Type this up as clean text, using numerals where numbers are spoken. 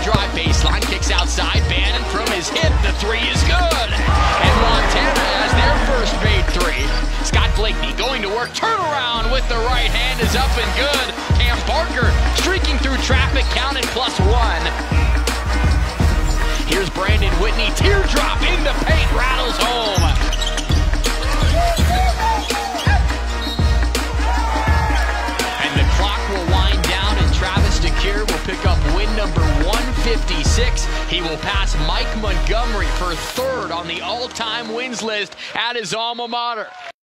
drive baseline, kicks outside. Bannon from his hip, the three is good. And Montana has their first made three. Scott Blakeney going to work, turnaround with the right hand is up and good. Cam Parker streaking through traffic, counted +1. Here's Brandon Whitney, teardrop in the paint, rattles home. And the clock will wind down, and Travis DeCure will pick up win number 156. He will pass Mike Montgomery for third on the all-time wins list at his alma mater.